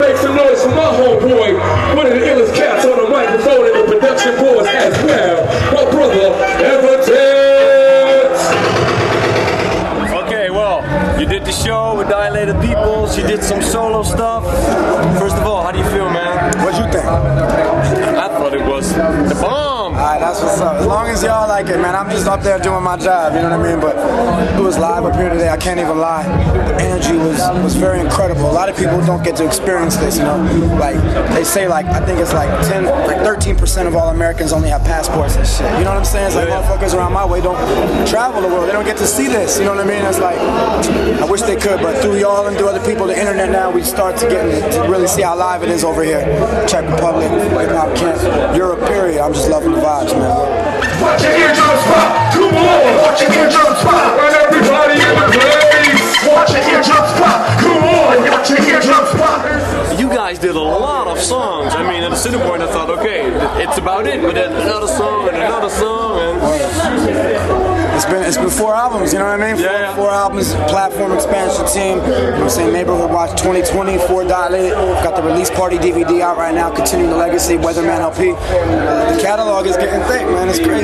make some noise for my homeboy, one of the illest cats on the microphone and the production boards as well, my brother, Evidence. Okay, well, you did the show with Dilated Peoples, you did some solo stuff. First of all, how do you feel, man? What'd you think? I thought it was the bomb. Alright, that's what's up. As long as y'all like it, man. I'm just up there doing my job, you know what I mean? But it was live up here today, I can't even lie. The energy was very incredible. A lot of people don't get to experience this, you know? Like, they say like, I think it's like 13% of all Americans only have passports and shit. You know what I'm saying? It's like motherfuckers around my way don't travel the world. They don't get to see this, you know what I mean? It's like, I wish they could, but through y'all and through other people, the internet now, we start to get to really see how live it is over here. Czech Republic, Hip Hop Camp, Europe, period. I'm just loving the vibes, man. Watch your eardrums pop, come on. Watch your eardrums pop, and everybody in the place. Watch your eardrums pop, come on. Watch your eardrums pop. You guys did a lot of songs. I mean, at a certain point I thought, okay, it's about it, but then another song and another song, and it's been 4 albums, you know what I mean? Yeah. 4 albums, platform expansion team. You know what I'm saying? Neighborhood Watch 2020, 4 Dilated. Got the release party DVD out right now, continuing the legacy, Weatherman LP. The catalog is getting thick, man. It's crazy.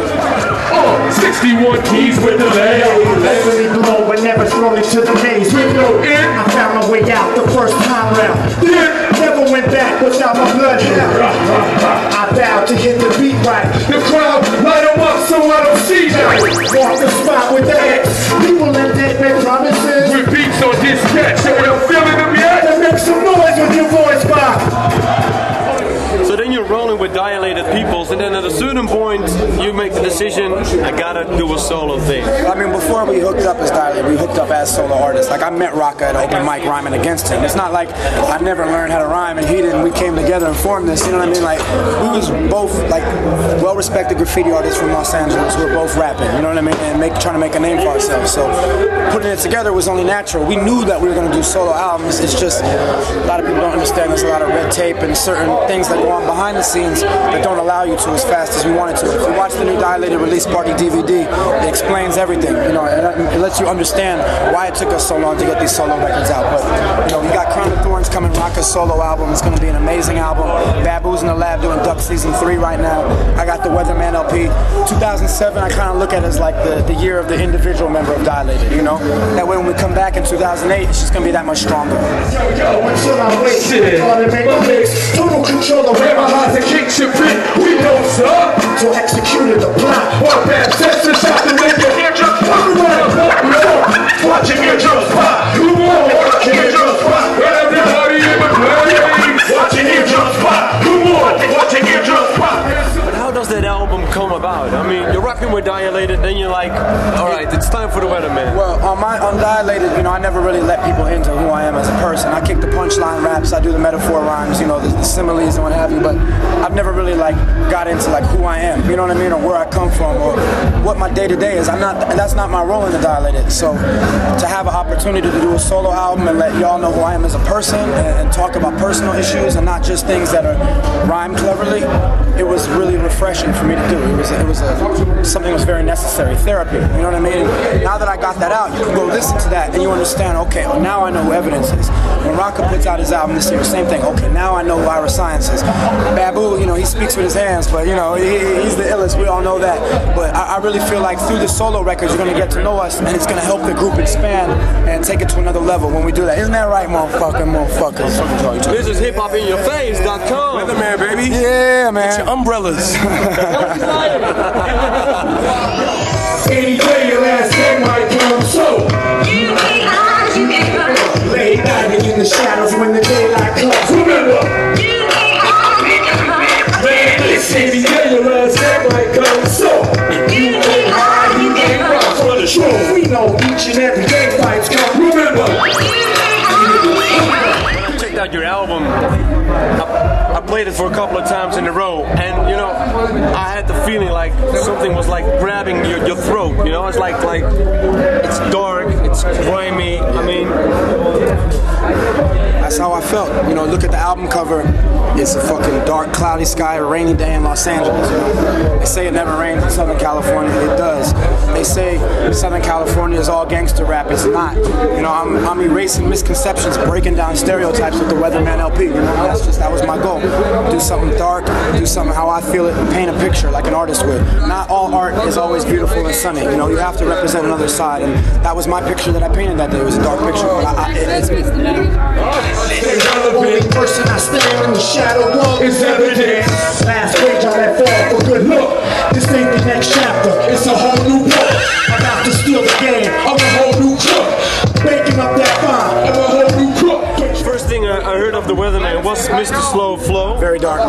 61 keys with the lay. Heavily blow, but never thrown into the maze. With no end. I found my way out the first time round. Never went back without my bloodhound. I vowed to hit the beat right. The crowd light them up so I don't see them. Walk the spot with the X. People that make promises. With beats on this cat, so you're feeling them yet? Then make some noise with your voice box. so then you're rolling with Dilated Peoples, and then at a certain point you make the decision, I gotta do a solo thing. I mean, before we hooked up as Dilated, we hooked up as solo artists. Like, I met Rocka at open mic rhyming against him. It's not like I never learned how to rhyme and he didn't. We came together and formed this, you know what I mean? Like, we was both, like, well-respected graffiti artists from Los Angeles who were both rapping, you know what I mean? And trying to make a name for ourselves. So putting it together was only natural. We knew that we were going to do solo albums. It's just a lot of people don't understand there's a lot of red tape and certain things that go on behind the scenes that don't allow you to as fast as we wanted to. If you watch the new Dilated release party DVD, it explains everything. You know, it lets you understand why it took us so long to get these solo records out. But you know, we got Crown of Thorns coming, Rocka's solo album. It's going to be an amazing album. Babu's in the lab doing Duck Season 3 right now. I got the Weatherman LP. 2007, I kind of look at it as like the year of the individual member of Dilated. You know, that way when we come back in 2008, it's just going to be that much stronger. Yo, until I wait, make a mix. Total control of where my Realize the king should be, we don't stop. to executed the plot. Our bad sense is out to make your eardrums pop. Watch your eardrums pop. Come on, watch your eardrums pop. Everybody in the place. Watch your eardrums pop. Come on, watch your eardrums pop. But how does that album come about? I mean, you're rocking with Dilated, then you're like, alright, it's time for the Weatherman. Well, on Dilated, you know, I never really let people into who I am as a person. I kick the punchline raps, I do the metaphor rhymes, you know, the similes and what have you, but I've never really like got into like who I am, you know what I mean, or where I come from, or what my day-to-day is. That's not my role in the Dilated. So to have an opportunity to do a solo album and let y'all know who I am as a person and talk about personal issues and not just things that are rhymed cleverly, it was really refreshing for me to do. It was something that was very necessary. Therapy, you know what I mean? And now that I got that out, you can go listen to that and you understand, okay, well, now I know who Evidence is. When Rocka puts out his album this year, same thing. Okay, now I know who Ira Science is. Babu, you know, he speaks with his hands, but you know, he's the illest, we all know that. But I really feel like through the solo records, you're gonna get to know us and it's gonna help the group expand and take it to another level when we do that. Isn't that right, motherfuckers? This is hiphopinyourface.com. Weatherman, baby. Yeah, man. Get your umbrellas. Any day your last day might come so. Lay hiding in the shadows when the daylight comes. Remember, man, this any day your last day might come so. You ain't rock for the truth. We know each and every day fights come. Remember, Checked out your album. I played it for a couple of times in a row, and you know, I had the feeling like something was like grabbing your throat. You know, it's like it's dark, it's grimy. I mean, I That's how I felt. You know, look at the album cover. It's a fucking dark, cloudy sky, a rainy day in Los Angeles. You know? They say it never rains in Southern California. It does. They say Southern California is all gangster rap. It's not. You know, I'm erasing misconceptions, breaking down stereotypes with the Weatherman LP. You know, that was my goal. Do something dark, do something how I feel it, and paint a picture like an artist would. Not all art is always beautiful and sunny. You know, you have to represent another side, and that was my picture that I painted that day. It was a dark picture, but it's me. The only person I stand in the shadow of is evidence. Last page on that fall for good look. This ain't the next chapter, it's a whole new book. About to steal the game of a whole new crook. Baking up that fine of a whole new crook. First thing I heard of the Weatherman was Mr. Slow Flow. Very dark.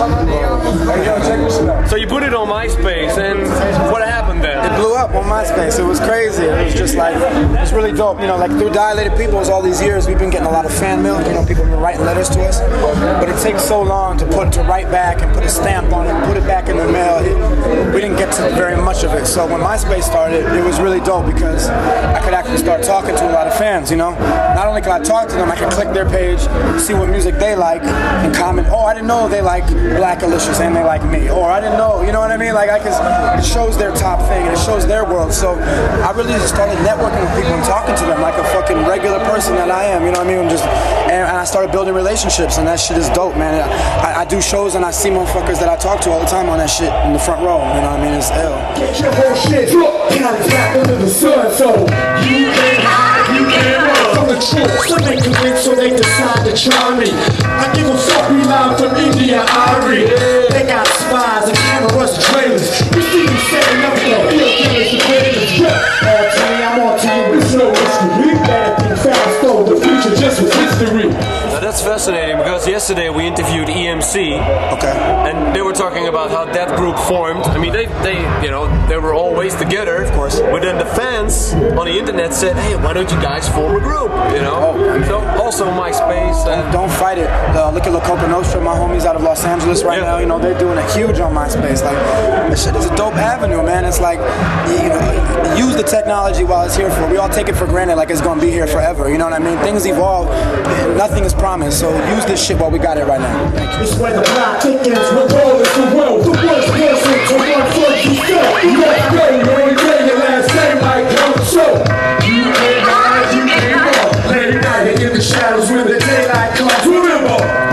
So you put it on MySpace, and what happened then? It blew up on MySpace. It was crazy. It was just like, it's really dope. You know, like through Dilated Peoples, all these years, we've been getting a lot of fan mail. You know, people have been writing letters to us. But it takes so long to write back and put a stamp on it and put it back in the mail. We didn't get to very much of it. So when MySpace started, it was really dope because I could actually start talking to a lot of fans, you know? Not only could I talk to them, I could click their page, see what music they like, and comment, oh, I didn't know they like Black Alicious and they like me. Or I didn't know, you know what I mean? Like, it shows their top thing and it shows their world. So I really just started networking with people and talking to them like a fucking regular person that I am, you know what I mean? And I started building relationships, and that shit is dope, man. I do shows and I see motherfuckers that I talk to all the time on that shit in the front row, you know what I mean? It's ill. Get your whole shit contact under the sun, so you can't hide, you can't run from the truth. Some ain't convinced, so they decide to try me. I give them soapy line from India, Irie. They got spies and cameras and trailers. You see me setting up the field killers and predators. Yeah, all to me, I'm on to you. It's no mystery. Bad thing fast, though the future just was history. Now that's fascinating because yesterday we interviewed EMC. Okay. And they were talking about how that group formed. I mean, they were always together, of course. But then the fans on the internet said, "Hey, why don't you guys form a group?" You know. So also MySpace. Don't fight it. Look at La Copa Nostra, my homies out of Los Angeles right now. You know, they're doing it huge on MySpace. Like, this shit is a dope avenue, man. It's like, you know, use the technology while it's here for. We all take it for granted, like it's gonna be here forever. You know what I mean? Things evolve. Nothing is promised. So use this shit while we got it right now. Thank you. It's where the plot thickens, regardless of will. The worst person to run first you step. You gotta go, you only play your last name like come show. You can't hide, you can't run. Late at night in the shadows when the daylight comes. Remember.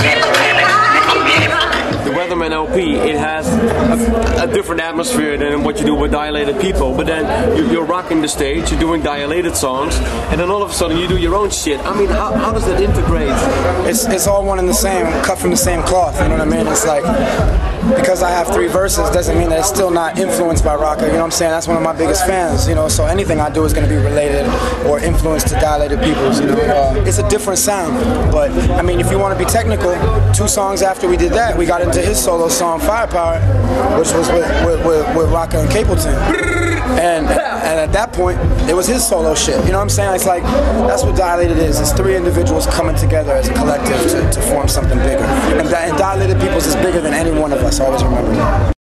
The Weatherman LP, it has a different atmosphere than what you do with Dilated People. But then you're rocking the stage, you're doing Dilated songs, and then all of a sudden you do your own shit. I mean, how does that integrate? It's all one and the same, cut from the same cloth. You know what I mean? It's like, because I have 3 verses doesn't mean that it's still not influenced by Rocka. You know what I'm saying? That's one of my biggest fans. You know, so anything I do is going to be related or influenced to Dilated Peoples. You know, it's a different sound. But I mean, if you want to be technical, 2 songs after we did that, we got into his solo song Firepower, which was with Rocka and Capleton. And at that point, it was his solo shit. You know what I'm saying? It's like, that's what Dilated is. It's 3 individuals coming together as a collective to form something bigger. And Dilated Peoples is bigger than any one of us. Always remember that.